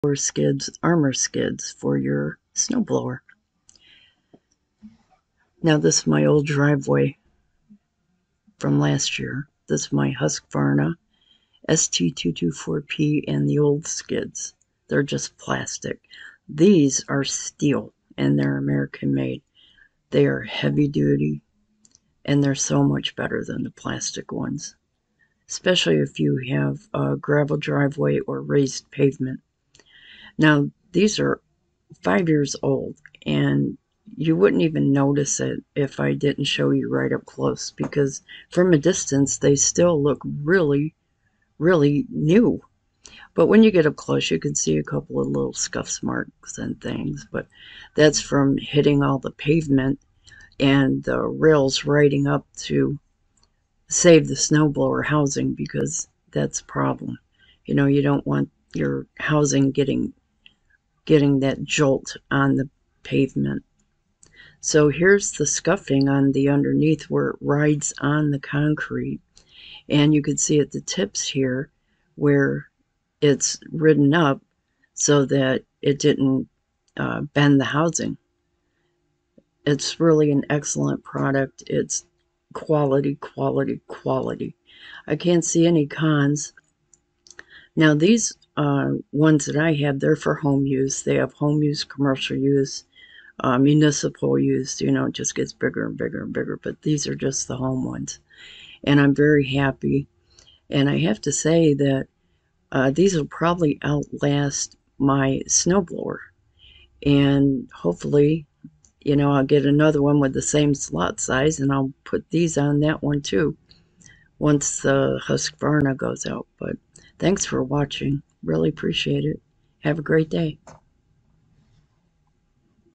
ARMORskids for your snowblower. Now this is my old driveway from last year. This is my Husqvarna ST224P and the old skids. They're just plastic. These are steel and they're American made. They are heavy duty and they're so much better than the plastic ones, especially if you have a gravel driveway or raised pavement. Now these are 5 years old and you wouldn't even notice it if I didn't show you right up close, because from a distance they still look really new. But when you get up close you can see a couple of little scuff marks and things, but that's from hitting all the pavement and the rails riding up to save the snowblower housing, because that's a problem. You know, you don't want your housing getting that jolt on the pavement. So here's the scuffing on the underneath where it rides on the concrete, and you can see at the tips here where it's ridden up so that it didn't bend the housing. It's really an excellent product. It's quality. I can't see any cons. Now these ones that I have, they're for home use. They have home use, commercial use, municipal use. You know, it just gets bigger and bigger and bigger, but these are just the home ones. And I'm very happy. And I have to say that these will probably outlast my snowblower. And hopefully, you know, I'll get another one with the same slot size and I'll put these on that one too once the Husqvarna goes out. But thanks for watching. Really appreciate it. Have a great day.